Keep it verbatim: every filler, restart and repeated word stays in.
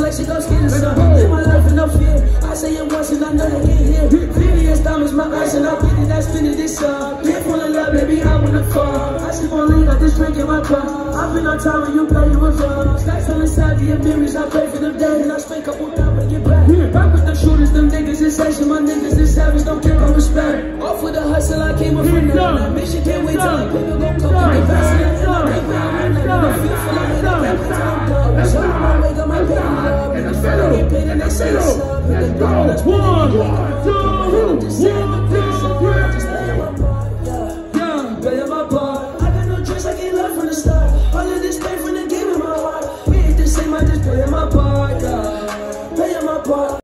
like she gon' skin the sun. Live my life in no fear. I say it once and I know you can't hear. Fifty diamonds, my eyes, and I'll get it. That's finna this up. Can't fall in love, baby, I wanna fall. I sleep on lean, got this drink in my cup. I've been on time when you play, you a drug. Stacks on the side, the memories. I pray for them days, and I spend a couple times and get back. Rock with the shooters, them niggas is action. My niggas is savage, don't care about respect. Off with the hustle, I came up from that mission. Can't wait till like people gon' come and get past it. And I break down, I'm like, I'm fearful. I'm in the back with time, dog. So I'm on my way, got my pain, love. And I'm finna get paid, and they say it's up. Let's go. One, two.